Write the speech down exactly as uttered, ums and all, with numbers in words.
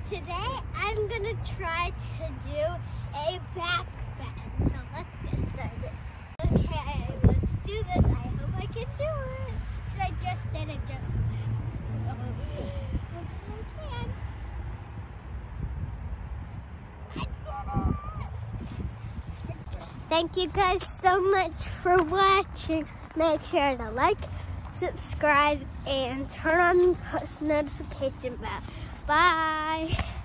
Today I'm gonna try to do a back bend. So let's get started. Okay, let's do this. I hope I can do it. Because I just did it just now. So hopefully I can. I did it! Thank you guys so much for watching. Make sure to like, subscribe, and turn on the post notification bell. Bye.